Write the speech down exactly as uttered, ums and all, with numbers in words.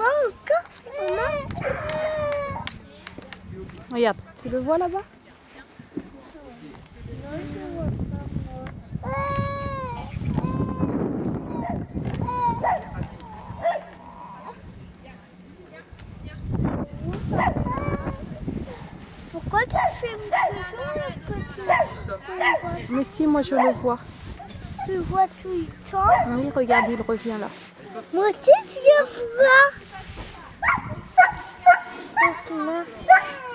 encore. Regarde, tu le vois là-bas? Non, je vois pas moi. Pourquoi tu fais toujours que tu le vois? Mais si, moi je le vois. Tu le vois tout le temps? Oui, regarde, il revient là. Moi aussi, je le vois.